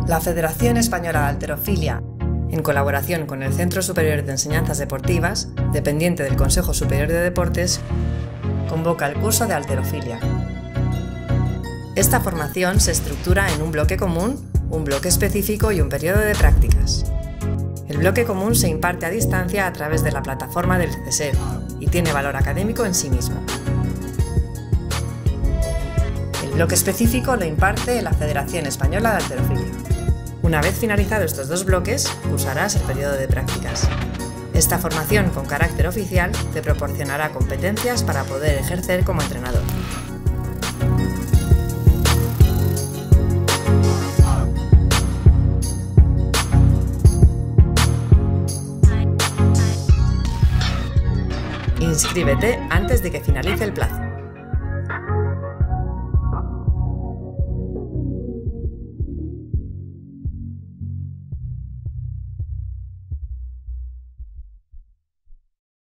La Federación Española de Halterofilia, en colaboración con el Centro Superior de Enseñanzas Deportivas, dependiente del Consejo Superior de Deportes, convoca el curso de halterofilia. Esta formación se estructura en un bloque común, un bloque específico y un periodo de prácticas. El bloque común se imparte a distancia a través de la plataforma del CSED y tiene valor académico en sí mismo. El bloque específico lo imparte la Federación Española de Halterofilia. Una vez finalizados estos dos bloques, cursarás el periodo de prácticas. Esta formación con carácter oficial te proporcionará competencias para poder ejercer como entrenador. Inscríbete antes de que finalice el plazo.